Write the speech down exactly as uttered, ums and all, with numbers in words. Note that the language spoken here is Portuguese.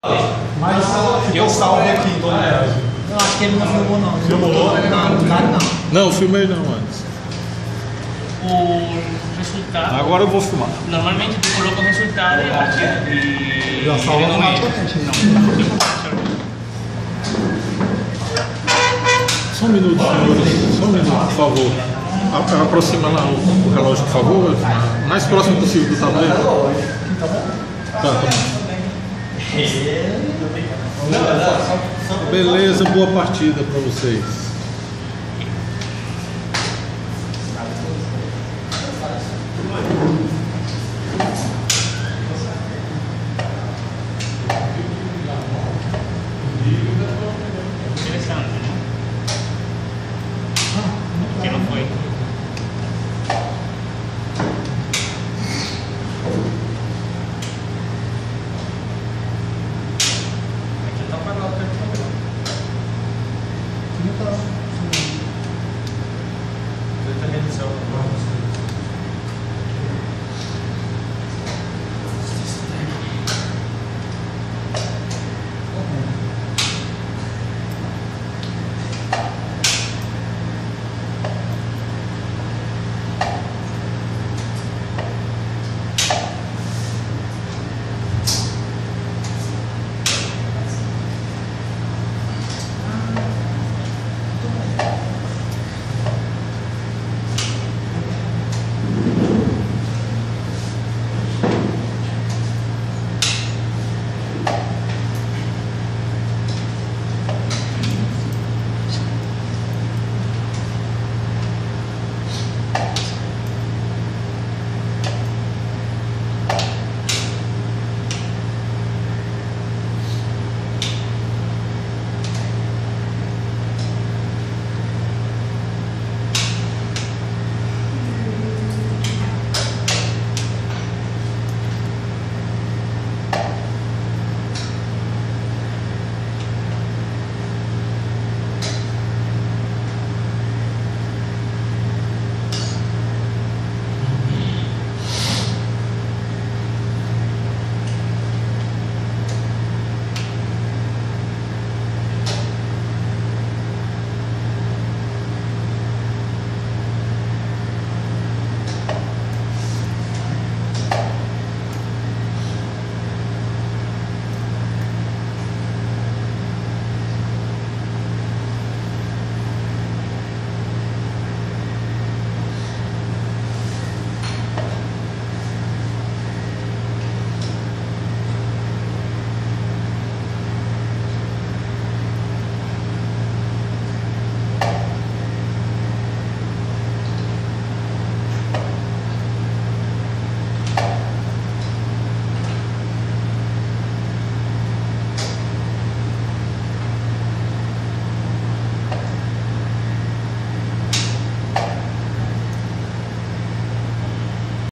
Mas eu salvo aqui, então. Eu acho que ele não filmou não. Filmou? Não, claro não. Não, filmei não antes. O resultado. Agora eu vou filmar. Normalmente tu coloca o resultado e acha. E Já salva ele não é. automaticamente. Não. Só um minuto, senhores. Só um minuto, por favor. A- Aproxima lá o, o relógio, por favor. O mais próximo possível do tabuleiro. Tá, tá bom. Beleza, boa partida para vocês.